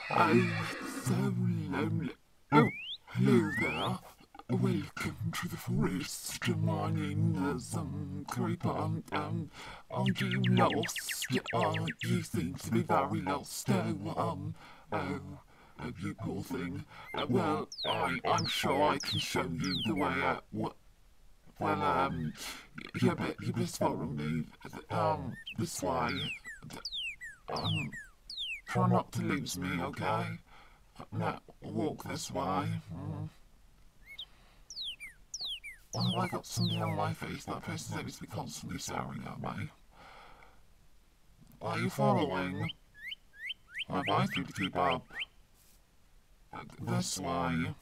Oh, it's so lonely. Oh, hello there. Welcome to the forest. My name is Creeper. Are you lost? You seem to be very lost. Oh, you poor thing. I'm sure I can show you the way out. You best follow me. This way. Um, Try not to lose me, okay? Now, walk this way. Oh, I got something on my face. That person seems to be constantly staring at me. Are you following? I advise you to keep up. This way.